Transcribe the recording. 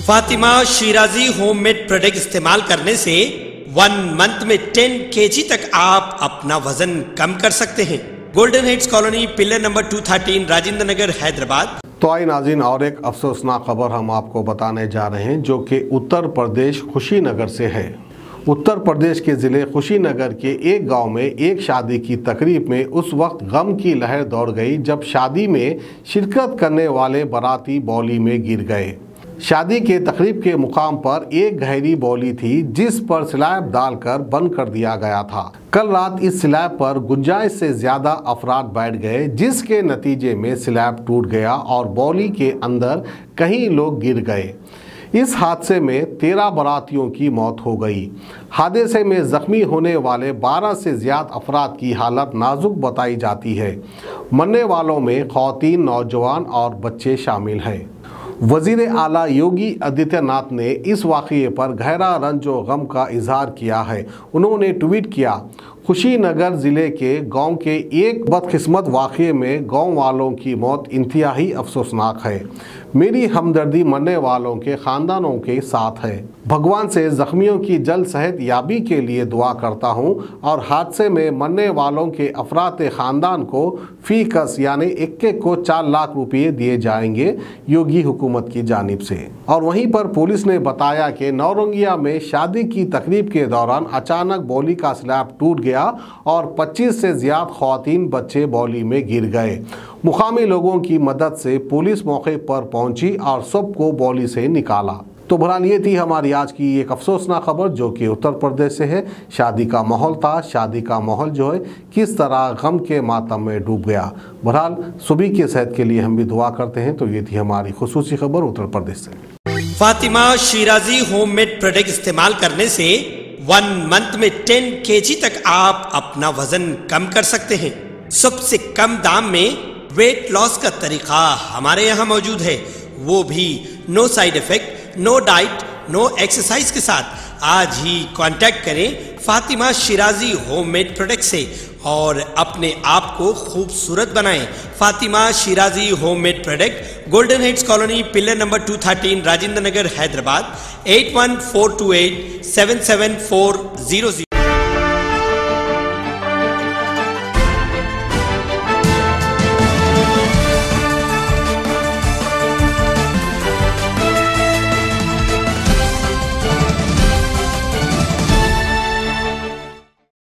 Fatima Shirazi homemade product इस्तेमाल करने से 1 मंथ में 10 kg तक आप अपना वजन कम कर सकते हैं। Golden Heights Colony, pillar number 213, Rajendra Nagar, Hyderabad. तो आई नाज़रीन, और एक अफसोसनाक खबर हम आपको बताने जा रहे हैं जो कि उत्तर प्रदेश कुशीनगर से है। उत्तर प्रदेश के ज़िले कुशीनगर के एक गांव में एक शादी की तकरीब में उस वक्त गम की लहर दौड़ गई जब शादी में शिरकत करने वाले बाराती बौली में गिर गए। शादी के तकरीब के मुकाम पर एक गहरी बौली थी जिस पर स्लैब डालकर बंद कर दिया गया था। कल रात इस स्लैब पर गुंजाइश से ज़्यादा अफराद बैठ गए जिसके नतीजे में स्लैब टूट गया और बौली के अंदर कई लोग गिर गए। इस हादसे में 13 बारातियों की मौत हो गई। हादसे में ज़ख्मी होने वाले 12 से ज़्यादा अफराद की हालत नाजुक बताई जाती है। मरने वालों में ख़वातीन, नौजवान और बच्चे शामिल हैं। वज़ीर आला योगी आदित्यनाथ ने इस वाक़ये पर गहरा रंज व गम का इजहार किया है। उन्होंने ट्वीट किया, कुशीनगर ज़िले के गांव के एक बदकिस्मत वाक़ये में गांव वालों की मौत इंतहाई अफसोसनाक है। मेरी हमदर्दी मरने वालों के ख़ानदानों के साथ है। भगवान से ज़ख्मियों की जल्द सेहत याबी के लिए दुआ करता हूं और हादसे में मरने वालों के अफराद ख़ानदान को फ़ी कस यानी एक को 4 लाख रुपये दिए जाएंगे योगी हुकूमत की जानिब से। और वहीं पर पुलिस ने बताया कि नौरंगिया में शादी की तकरीब के दौरान अचानक बौली का स्लैब टूट गया और 25 से ज़्यादा ख़वातीन, बच्चे बौली में गिर गए। मुकामी लोगों की मदद से पुलिस मौके पर पहुंची और सबको बौली से निकाला। तो बहरहाल ये थी हमारी आज की एक अफसोसनाक खबर जो कि उत्तर प्रदेश से है। शादी का माहौल था, शादी का माहौल जो है किस तरह गम के मातम में डूब गया। बहरहाल सभी की सेहत के लिए हम भी दुआ करते हैं। तो ये थी हमारी खुसूसी खबर उत्तर प्रदेश से। फातिमा शिराजी होममेड प्रोडक्ट इस्तेमाल करने से 1 मंथ में 10 kg तक आप अपना वजन कम कर सकते हैं। सबसे कम दाम में वेट लॉस का तरीका हमारे यहाँ मौजूद है, वो भी no side effect, no diet, no exercise के साथ। आज ही कांटेक्ट करें फातिमा शिराजी होममेड प्रोडक्ट से और अपने आप को खूबसूरत बनाएं। Fatima Shirazi homemade product, Golden Heights Colony, pillar number 213, Rajendra Nagar, Hyderabad. 8142877400।